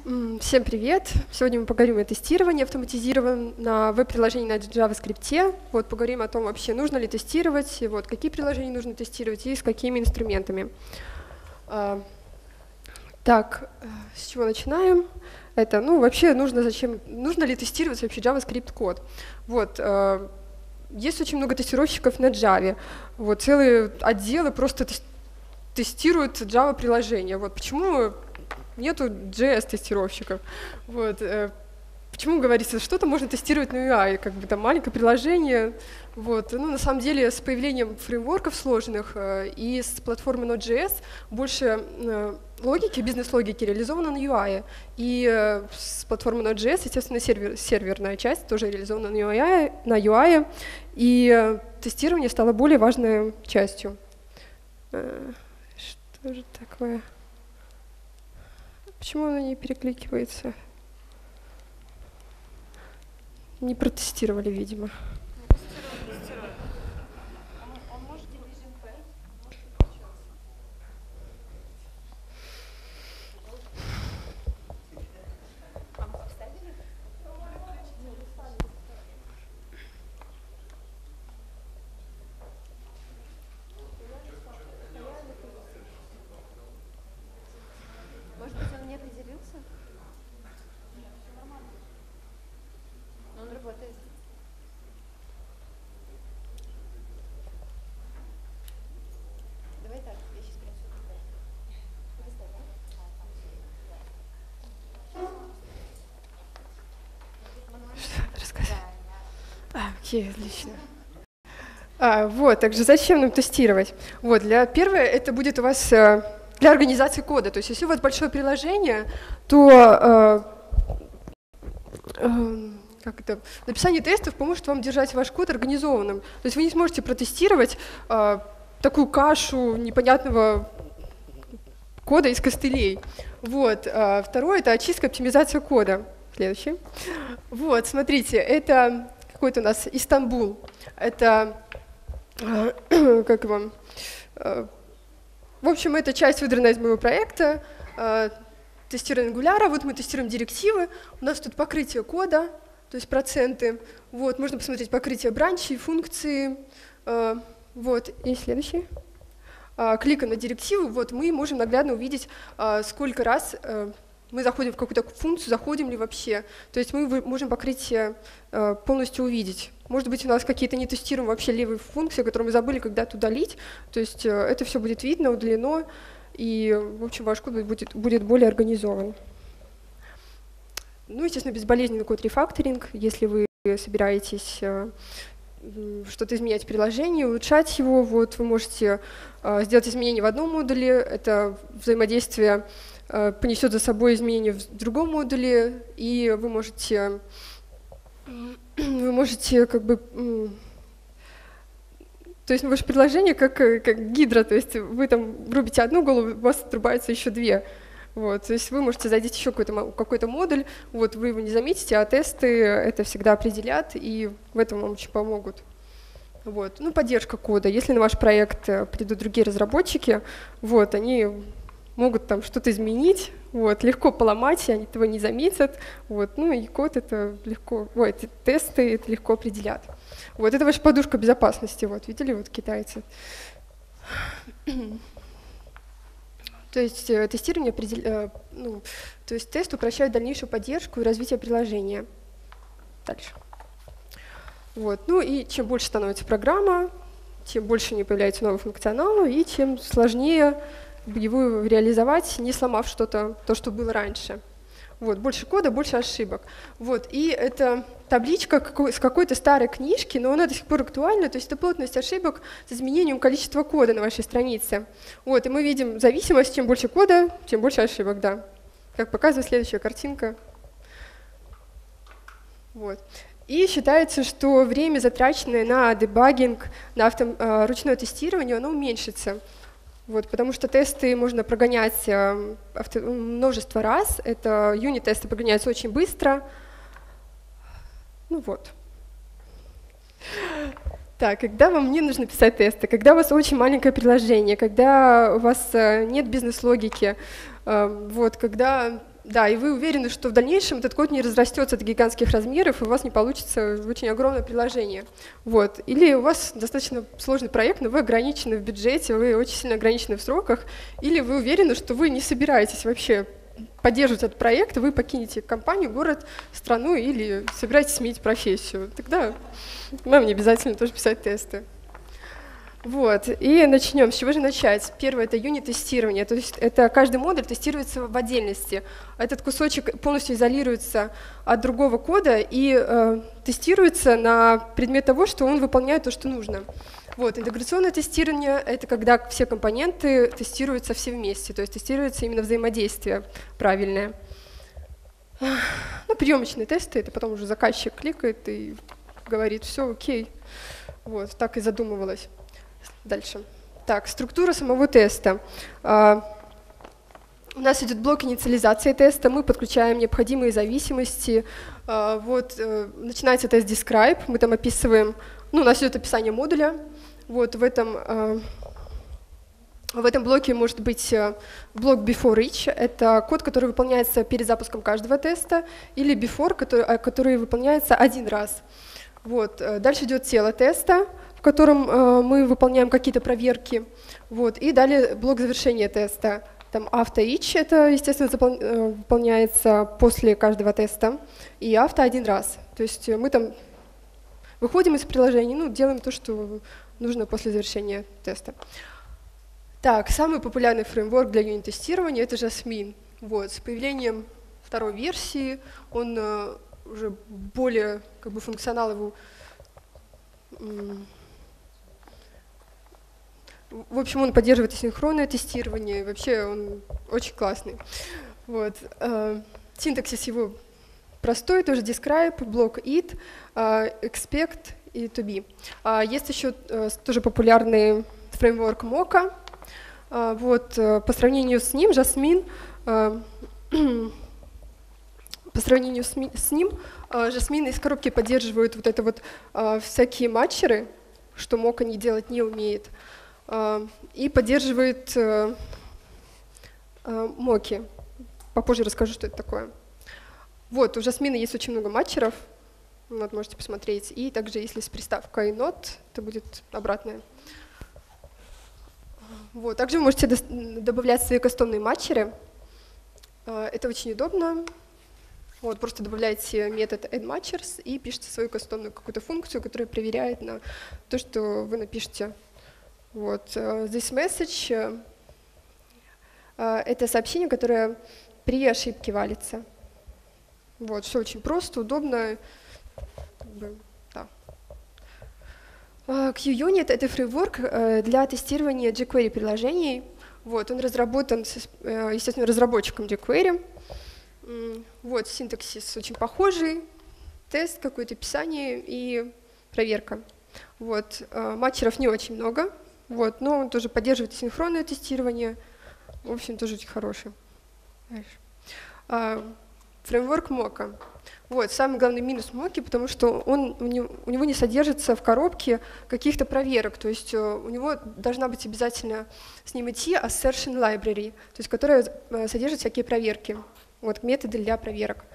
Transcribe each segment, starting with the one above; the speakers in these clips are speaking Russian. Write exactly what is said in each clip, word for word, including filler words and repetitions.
М, Всем привет! Сегодня мы поговорим о тестировании автоматизированном на веб-приложении на JavaScript. Вот, поговорим о том, вообще нужно ли тестировать, и вот, какие приложения нужно тестировать и с какими инструментами. А, так, с чего начинаем? Это, ну, вообще нужно зачем, нужно ли тестировать вообще JavaScript код? Вот, а, есть очень много тестировщиков на Java. Вот, целые отделы просто тестируют Java-приложения. Вот, почему нету джей эс-тестировщиков. Вот. Почему говорится, что-то можно тестировать на ю ай, как бы там маленькое приложение. Вот. Ну, на самом деле, с появлением фреймворков сложных и с платформы Node.js больше логики, бизнес-логики реализовано на ю ай. И с платформы Node.js, естественно, сервер, серверная часть тоже реализована на ю ай, на ю ай, и тестирование стало более важной частью. Что же такое? Почему оно не перекликивается? Не протестировали, видимо. Может быть, он не определился? Но он работает. Давай так, я сейчас принесу. Что рассказать? А, окей, отлично. А, вот, также зачем нам тестировать? Вот, для первое, это будет у вас э, для организации кода. То есть, если у вас большое приложение, то э, э, как это, написание тестов поможет вам держать ваш код организованным. То есть вы не сможете протестировать э, такую кашу непонятного кода из костылей. Вот. А второе — это очистка, оптимизация кода. Следующий. Вот, смотрите, это какой-то у нас Истанбул. Это, э, как вам, э, в общем, это часть выдранная из моего проекта. Э, тестируем Angular, вот мы тестируем директивы. У нас тут покрытие кода, то есть проценты. Вот, можно посмотреть покрытие бранчей, функции. Э, вот, и следующий. Э, кликаем на директиву, вот мы можем наглядно увидеть, э, сколько раз э, мы заходим в какую-то функцию, заходим ли вообще. То есть мы можем покрытие э, полностью увидеть. Может быть, у нас какие-то не тестируем вообще левые функции, которые мы забыли когда-то удалить. То есть э, это все будет видно, удалено, и, в общем, ваш код будет, будет более организован. Ну, естественно, безболезненный код рефакторинг. Если вы собираетесь э, что-то изменять в приложении, улучшать его, вот, вы можете э, сделать изменения в одном модуле, это взаимодействие понесет за собой изменения в другом модуле, и вы можете, вы можете как бы, то есть ваше приложение как, как гидра, то есть вы там рубите одну голову, у вас отрубается еще две. Вот, то есть вы можете задеть еще какой-то какой-то модуль, вот, вы его не заметите, а тесты это всегда определят, и в этом вам очень помогут. Вот. Ну, поддержка кода. Если на ваш проект придут другие разработчики, вот, они могут там что-то изменить, вот, легко поломать, они этого не заметят, вот, ну и код это легко, ой, эти тесты это легко определят. Вот, это ваша подушка безопасности, вот, видели, вот китайцы. То есть тестирование, определ... ну, то есть тест упрощает дальнейшую поддержку и развитие приложения. Дальше. Вот, ну и чем больше становится программа, тем больше не появляется нового функционала, и тем сложнее его реализовать, не сломав что-то, то, что было раньше. Вот, больше кода, больше ошибок. Вот, и это табличка какой, с какой-то старой книжки, но она до сих пор актуальна, то есть это плотность ошибок с изменением количества кода на вашей странице. Вот, и мы видим зависимость, чем больше кода, тем больше ошибок, да. Как показывает следующая картинка. Вот. И считается, что время, затраченное на дебагинг, на авто, ручное тестирование, оно уменьшится. Вот, потому что тесты можно прогонять э, авто, множество раз. Это юнит-тесты прогоняются очень быстро. Ну вот. Так, когда вам не нужно писать тесты, когда у вас очень маленькое приложение, когда у вас э, нет бизнес-логики, э, вот, когда да, и вы уверены, что в дальнейшем этот код не разрастется до гигантских размеров, и у вас не получится очень огромное приложение. Вот. Или у вас достаточно сложный проект, но вы ограничены в бюджете, вы очень сильно ограничены в сроках, или вы уверены, что вы не собираетесь вообще поддерживать этот проект, вы покинете компанию, город, страну или собираетесь сменить профессию. Тогда вам не обязательно тоже писать тесты. Вот, и начнем. С чего же начать? Первое — это юнит-тестирование, то есть это каждый модуль тестируется в отдельности. Этот кусочек полностью изолируется от другого кода и э, тестируется на предмет того, что он выполняет то, что нужно. Вот, интеграционное тестирование — это когда все компоненты тестируются все вместе, то есть тестируется именно взаимодействие правильное. Ну, приемочные тесты — это потом уже заказчик кликает и говорит: все, окей. Вот, так и задумывалось. Дальше. Так, структура самого теста. А, у нас идет блок инициализации теста, мы подключаем необходимые зависимости. А, вот, а, начинается тест describe, мы там описываем, ну, у нас идет описание модуля. Вот, в этом, а, в этом блоке может быть блок before each, это код, который выполняется перед запуском каждого теста, или before, который, который выполняется один раз. Вот, дальше идет тело теста, в котором э, мы выполняем какие-то проверки. Вот, и далее блок завершения теста. Там after each, это, естественно, запол- э, выполняется после каждого теста, и after один раз. То есть мы там выходим из приложения, ну, делаем то, что нужно после завершения теста. Так, самый популярный фреймворк для юнит-тестирования — это Jasmine. Вот, с появлением второй версии он э, уже более, как бы, функционал его... В общем, он поддерживает асинхронное тестирование, вообще он очень классный. Вот. Синтаксис его простой, тоже describe, блок it, expect и to be. Есть еще тоже популярный фреймворк Mocha. Вот. По сравнению с ним, Jasmine, по сравнению с ним, Jasmine из коробки поддерживает вот это вот всякие матчеры, что Mocha не делать не умеет. И поддерживает э, э, моки. Попозже расскажу, что это такое. Вот, у Jasmine есть очень много матчеров, вот, можете посмотреть. И также, если с приставкой not, то будет обратное. Вот, также вы можете добавлять свои кастомные матчеры. Это очень удобно. Вот, просто добавляете метод addMatchers и пишете свою кастомную какую-то функцию, которая проверяет на то, что вы напишете. Вот, this message — это сообщение, которое при ошибке валится. Вот, все очень просто, удобно. Как бы, да. QUnit — это фреймворк для тестирования jQuery приложений. Вот, он разработан, естественно, разработчиком jQuery. Вот, синтаксис очень похожий, тест, какое-то описание и проверка. Вот, матчеров не очень много. Вот, но он тоже поддерживает синхронное тестирование. В общем, тоже очень хороший. А, фреймворк Mocha. Вот, самый главный минус Mocha, потому что он, у, него, у него не содержится в коробке каких-то проверок. То есть у него должна быть обязательно с ним идти assertion library, то есть которая содержит всякие проверки. Вот, методы для проверок.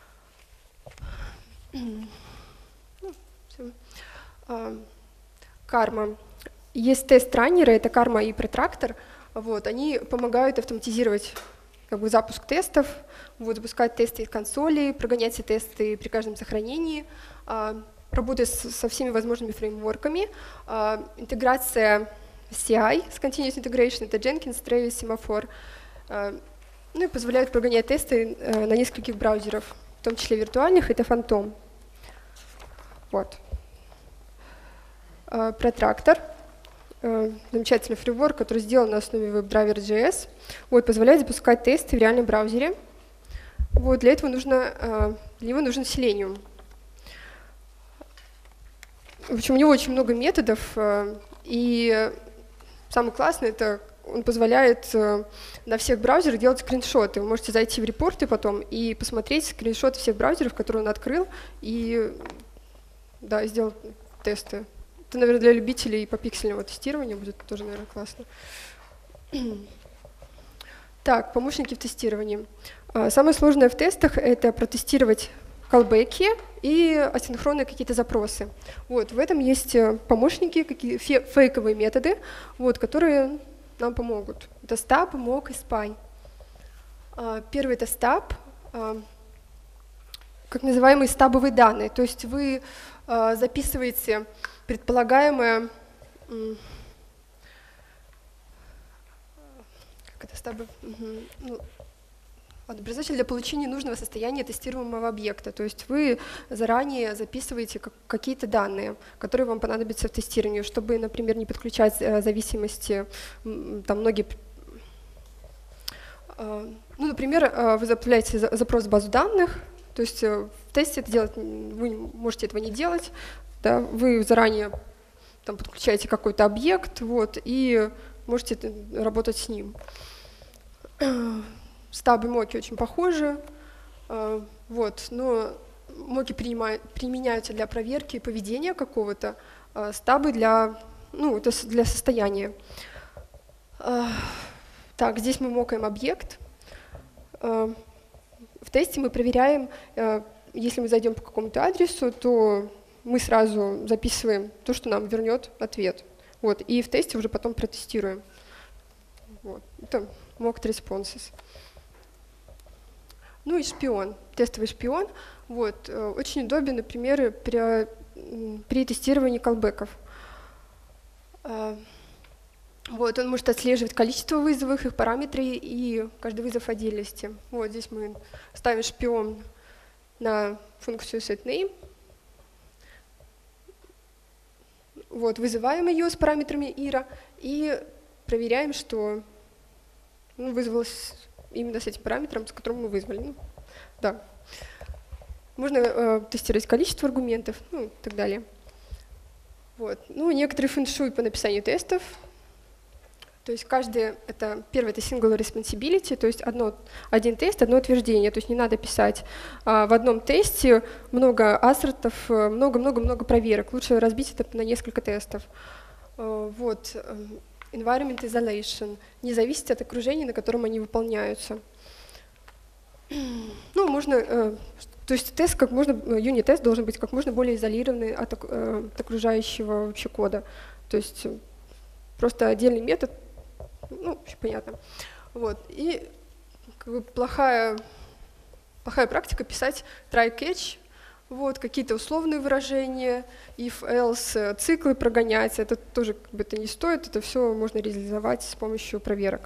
Карма. Есть тест-раннеры, это Karma и Protractor. Вот, они помогают автоматизировать, как бы, запуск тестов, вот, запускать тесты из консоли, прогонять все тесты при каждом сохранении, а, работать с, со всеми возможными фреймворками. А, интеграция си ай с Continuous Integration — это Jenkins, Travis, Semaphore. А, ну и позволяют прогонять тесты а, на нескольких браузеров, в том числе виртуальных, это Phantom. Вот. А, Protractor. Замечательный фреймворк, который сделан на основе WebDriver.js, вот, позволяет запускать тесты в реальном браузере. Вот, для этого нужно, для него нужен Selenium. В общем, у него очень много методов, и самое классное — это он позволяет на всех браузерах делать скриншоты. Вы можете зайти в репорты потом и посмотреть скриншоты всех браузеров, которые он открыл, и, да, сделать тесты. Это, наверное, для любителей по пиксельному тестированию будет тоже, наверное, классно. Так, помощники в тестировании. А, Самое сложное в тестах — это протестировать колбеки и асинхронные какие-то запросы. Вот, в этом есть э, помощники, какие, фе- фейковые методы, вот, которые нам помогут. Это стаб, мок и спай. А, Первый — это стаб, а, как называемые стабовые данные. То есть вы а, записываете предполагаемое... м, Как это стабы? Мгм. Ну, образователь для получения нужного состояния тестируемого объекта. То есть вы заранее записываете как- какие-то данные, которые вам понадобятся в тестировании, чтобы, например, не подключать э, зависимости. м, Там многие, э, ну, например, э, вы заполняете за- запрос в базу данных, то есть э, в тесте это делать, м, вы не- можете этого не делать, да, вы заранее там подключаете какой-то объект, вот, и можете т- работать с ним. Стабы моки очень похожи, э, вот, но моки принимают- применяются для проверки поведения какого-то, э, стабы для, ну, это с- для состояния. Э, Так, здесь мы мокаем объект. Э, В тесте мы проверяем, э, если мы зайдем по какому-то адресу, то мы сразу записываем то, что нам вернет ответ. Вот, и в тесте уже потом протестируем. Вот. Это mocked responses. Ну и шпион, тестовый шпион. Вот. э, Очень удобен, например, при, м, при тестировании колбеков. Э, Вот, он может отслеживать количество вызовов, их параметры и каждый вызов в отдельности. Вот здесь мы ставим шпион на функцию setName. Вот, вызываем ее с параметрами ира и проверяем, что ну, вызвалось именно с этим параметром, с которым мы вызвали. Ну, да. Можно э, тестировать количество аргументов, ну и так далее. Вот. Ну, некоторые фэншуй по написанию тестов. То есть каждый, это, первое — это single responsibility, то есть одно, один тест, одно утверждение. То есть не надо писать а, в одном тесте много ассертов, много-много-много проверок. Лучше разбить это на несколько тестов. А, вот. э, Environment isolation. Не зависит от окружения, на котором они выполняются. Ну, можно, э, то есть тест как можно, юнит-тест должен быть как можно более изолированный от, ок- э, от окружающего вообще кода. То есть э, просто отдельный метод, ну, вообще понятно. Вот. И как бы плохая, плохая практика писать try-catch, вот, какие-то условные выражения, if-else, э, циклы прогонять. Это тоже как бы это не стоит, это все можно реализовать с помощью проверок.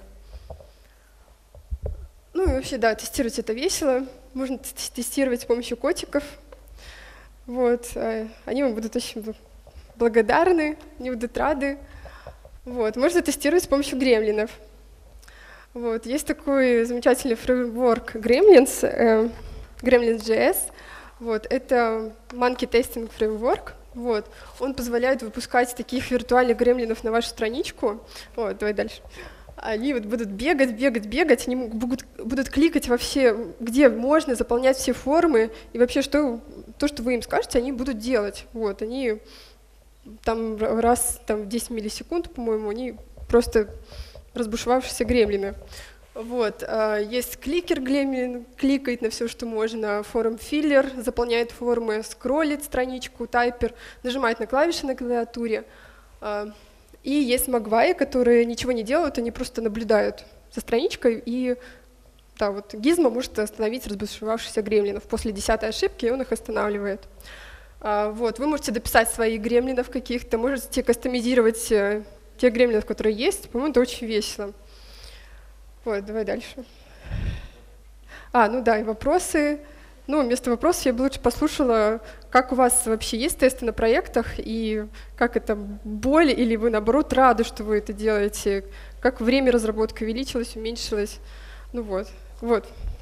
Ну и вообще, да, тестировать это весело. Можно т- тестировать с помощью котиков. Вот. э, Они вам будут очень бл- благодарны, они будут рады. Вот. Можно тестировать с помощью гремлинов. Вот. Есть такой замечательный фреймворк Gremlins, э, Gremlins.js. Вот. Это monkey testing фреймворк. Вот. Он позволяет выпускать таких виртуальных гремлинов на вашу страничку. Вот. Давай дальше. Они вот будут бегать, бегать, бегать, они будут, будут кликать вообще, где можно, заполнять все формы, и вообще что, то, что вы им скажете, они будут делать. Вот, они там раз там, в десять миллисекунд, по-моему, они просто разбушевавшиеся гремлины. Вот, а, есть кликер гремлин, кликает на все, что можно, форм-филлер, заполняет формы, скроллит страничку, тайпер, нажимает на клавиши на клавиатуре. А, И есть магваи, которые ничего не делают, они просто наблюдают за страничкой, и да, вот Gizmo может остановить разбушевавшихся гремлинов. После десятой ошибки он их останавливает. А, вот, вы можете дописать своих гремлинов каких-то, можете кастомизировать э, тех гремлинов, которые есть. По-моему, это очень весело. Вот, давай дальше. А, ну да, и вопросы. Ну, вместо вопросов я бы лучше послушала, как у вас вообще есть тесты на проектах, и как это боль, или вы, наоборот, рады, что вы это делаете, как время разработки увеличилось, уменьшилось. Ну вот, вот.